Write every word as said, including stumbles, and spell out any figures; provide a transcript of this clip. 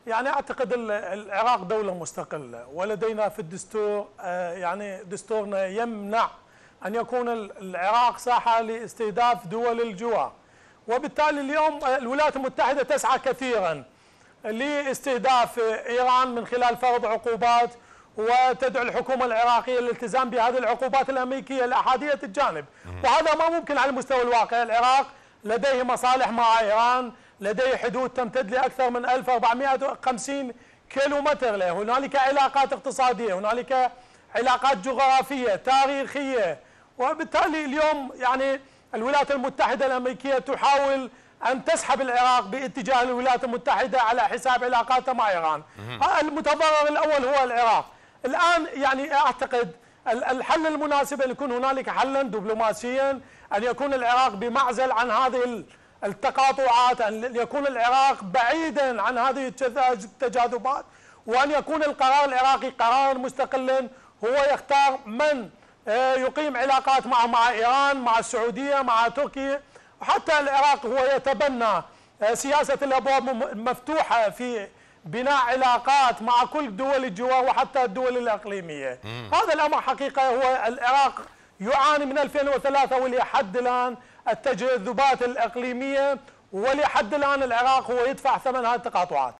يعني اعتقد العراق دوله مستقله، ولدينا في الدستور يعني دستورنا يمنع ان يكون العراق ساحه لاستهداف دول الجوار، وبالتالي اليوم الولايات المتحده تسعى كثيرا لاستهداف ايران من خلال فرض عقوبات، وتدعو الحكومه العراقيه للالتزام بهذه العقوبات الامريكيه الاحاديه الجانب، وهذا ما ممكن على المستوى الواقعي. العراق لديه مصالح مع ايران، لديه حدود تمتد لاكثر من ألف وأربعمئة وخمسين كيلومتر له، هنالك علاقات اقتصاديه، هنالك علاقات جغرافيه تاريخيه، وبالتالي اليوم يعني الولايات المتحده الامريكيه تحاول ان تسحب العراق باتجاه الولايات المتحده على حساب علاقاتها مع ايران. المتضرر الاول هو العراق. الان يعني اعتقد الحل المناسب ان يكون هنالك حلا دبلوماسيا، ان يكون العراق بمعزل عن هذه التقاطعات، ان يكون العراق بعيدا عن هذه التجاذبات، وان يكون القرار العراقي قرارا مستقلا هو يختار من يقيم علاقات معه، مع ايران، مع السعوديه، مع تركيا، وحتى العراق هو يتبنى سياسه الابواب المفتوحه في بناء علاقات مع كل دول الجوار وحتى الدول الاقليميه. مم. هذا الامر حقيقه هو العراق يعاني من ألفين وثلاثة ولحد الان التجاذبات الاقليميه، ولحد الان العراق هو يدفع ثمن هذه التقاطعات.